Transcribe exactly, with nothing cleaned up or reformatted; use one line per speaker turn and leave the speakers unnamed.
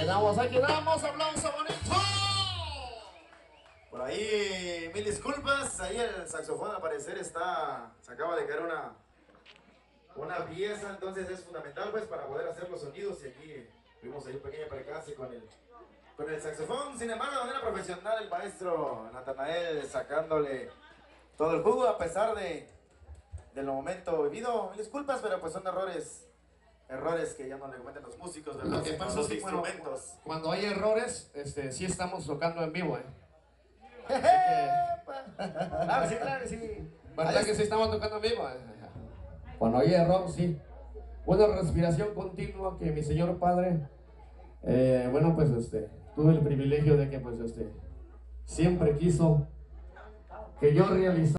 quedamos, ahí quedamos, aplauso bonito.
Por ahí, mil disculpas, ahí el saxofón al parecer está, se acaba de caer una, una pieza, entonces es fundamental pues para poder hacer los sonidos y aquí tuvimos ahí un pequeño percance con el, con el saxofón. Sin embargo, de manera profesional el maestro Natanael sacándole todo el jugo a pesar de del momento vivido. Mil disculpas, pero pues son errores, errores que ya no le cometen los músicos, ¿verdad?
Lo que pasa
los
es que bueno,
instrumentos.
cuando hay errores, este, sí estamos tocando en vivo, ¿eh?
Ah, sí, claro, sí.
¿Verdad que sí estamos tocando en vivo? Cuando hay error, sí. Una respiración continua que mi señor padre, eh, bueno, pues este, tuve el privilegio de que pues este, siempre quiso que yo realizara.